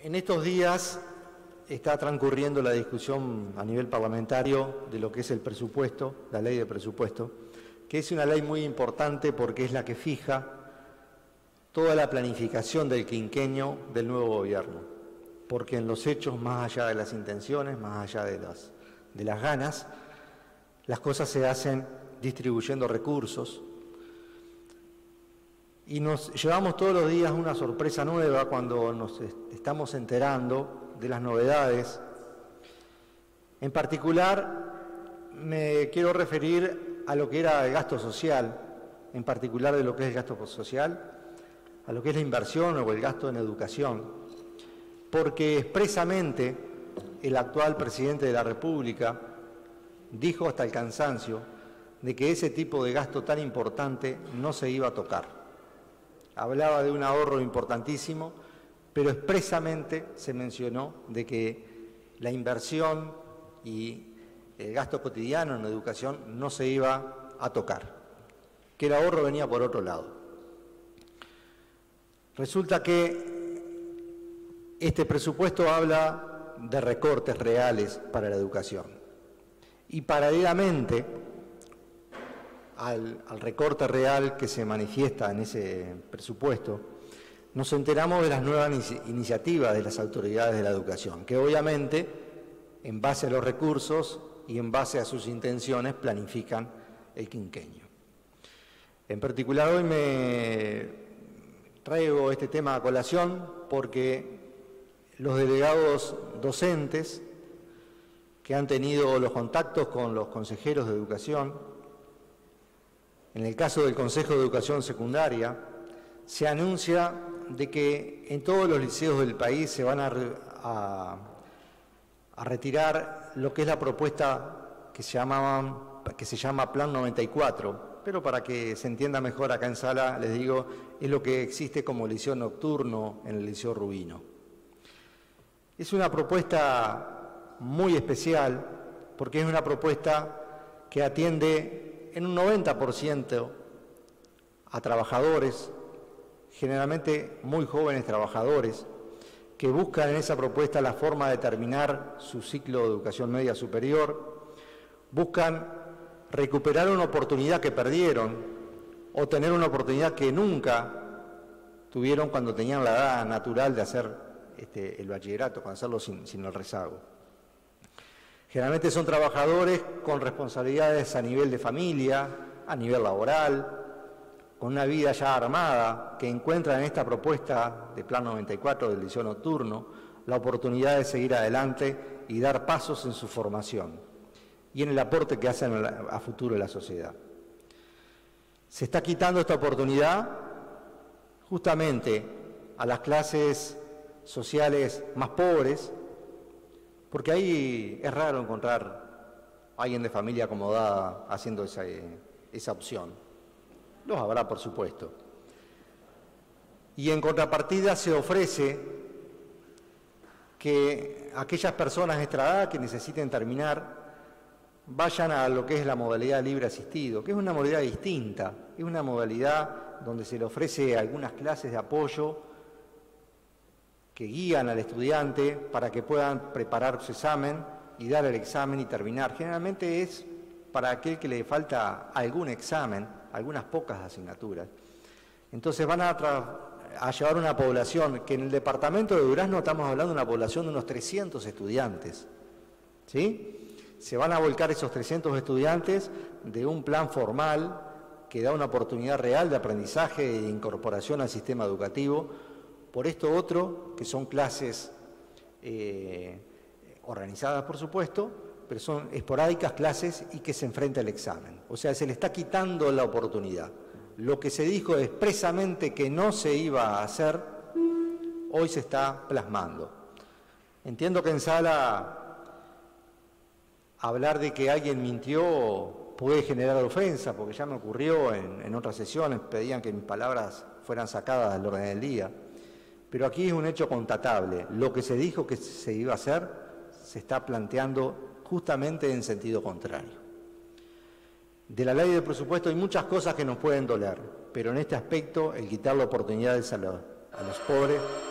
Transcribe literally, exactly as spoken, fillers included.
En estos días está transcurriendo la discusión a nivel parlamentario de lo que es el presupuesto, la ley de presupuesto, que es una ley muy importante porque es la que fija toda la planificación del quinquenio del nuevo gobierno, porque en los hechos, más allá de las intenciones, más allá de las, de las ganas, las cosas se hacen distribuyendo recursos. Y nos llevamos todos los días una sorpresa nueva cuando nos estamos enterando de las novedades. En particular, me quiero referir a lo que era el gasto social, en particular de lo que es el gasto social, a lo que es la inversión o el gasto en educación, porque expresamente el actual presidente de la República dijo hasta el cansancio de que ese tipo de gasto tan importante no se iba a tocar. Hablaba de un ahorro importantísimo, pero expresamente se mencionó de que la inversión y el gasto cotidiano en educación no se iba a tocar, que el ahorro venía por otro lado. Resulta que este presupuesto habla de recortes reales para la educación y paralelamente Al, al recorte real que se manifiesta en ese presupuesto, nos enteramos de las nuevas inici- iniciativas de las autoridades de la educación, que obviamente, en base a los recursos y en base a sus intenciones, planifican el quinquenio. En particular, hoy me traigo este tema a colación porque los delegados docentes que han tenido los contactos con los consejeros de educación, en el caso del Consejo de Educación Secundaria, se anuncia de que en todos los liceos del país se van a, a, a retirar lo que es la propuesta que se, llamaban, que se llama Plan noventa y cuatro, pero para que se entienda mejor acá en sala, les digo, es lo que existe como liceo nocturno en el Liceo Rubino. Es una propuesta muy especial porque es una propuesta que atiende en un noventa por ciento a trabajadores, generalmente muy jóvenes trabajadores, que buscan en esa propuesta la forma de terminar su ciclo de educación media superior, buscan recuperar una oportunidad que perdieron o tener una oportunidad que nunca tuvieron cuando tenían la edad natural de hacer este, el bachillerato, con hacerlo sin, sin el rezago. Generalmente son trabajadores con responsabilidades a nivel de familia, a nivel laboral, con una vida ya armada, que encuentran en esta propuesta de Plan noventa y cuatro del Liceo Nocturno la oportunidad de seguir adelante y dar pasos en su formación y en el aporte que hacen a futuro de la sociedad. Se está quitando esta oportunidad justamente a las clases sociales más pobres, porque ahí es raro encontrar a alguien de familia acomodada haciendo esa, esa opción. Los habrá, por supuesto. Y en contrapartida se ofrece que aquellas personas de nuestra edad que necesiten terminar vayan a lo que es la modalidad libre asistido, que es una modalidad distinta, es una modalidad donde se le ofrece algunas clases de apoyo que guían al estudiante para que puedan preparar su examen y dar el examen y terminar. Generalmente es para aquel que le falta algún examen, algunas pocas asignaturas. Entonces van a, a llevar una población, que en el departamento de Durazno estamos hablando de una población de unos trescientos estudiantes, ¿sí? Se van a volcar esos trescientos estudiantes de un plan formal que da una oportunidad real de aprendizaje e de incorporación al sistema educativo. Por esto otro, que son clases eh, organizadas, por supuesto, pero son esporádicas clases y que se enfrenta al examen. O sea, se le está quitando la oportunidad. Lo que se dijo expresamente que no se iba a hacer, hoy se está plasmando. Entiendo que en sala hablar de que alguien mintió puede generar ofensa, porque ya me ocurrió en, en otras sesiones, pedían que mis palabras fueran sacadas del orden del día. Pero aquí es un hecho constatable. Lo que se dijo que se iba a hacer se está planteando justamente en sentido contrario. De la ley de presupuesto hay muchas cosas que nos pueden doler, pero en este aspecto el quitar la oportunidad a los, a los pobres